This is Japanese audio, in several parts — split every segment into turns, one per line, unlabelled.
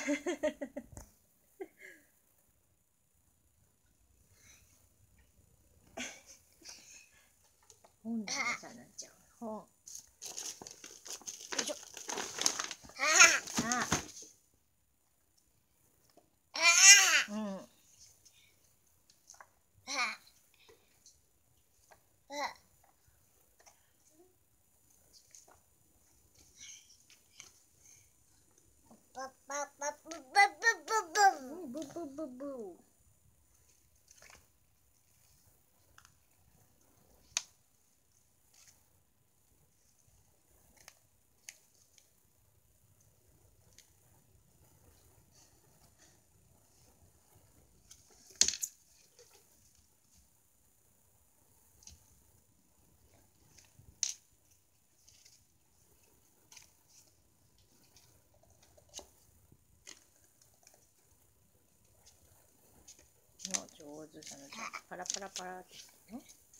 本だね、さなちゃん。本。よいしょ。ああ。うん。ブブブブ。上手さなちゃん。パラパラパラってね。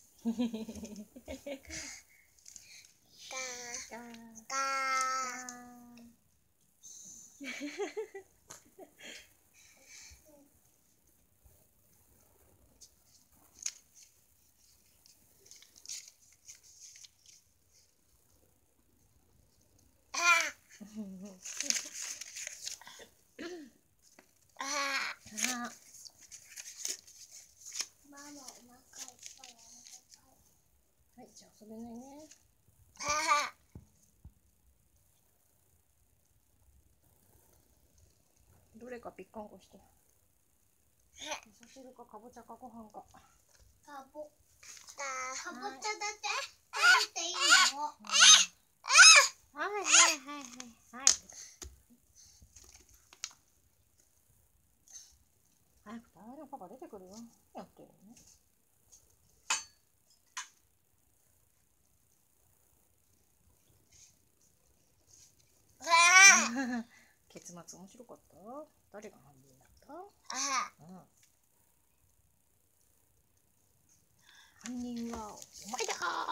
はい、じゃあ遊べないね。どれかピッカンコして。味噌汁かかぼちゃかご飯か。
かぼちゃだけ食べていいの？
はいはいはいはいはい。早く大のパパ出てくるよ。やってるね。結末面白かった？誰が犯人だった？うん。犯人はお前だー。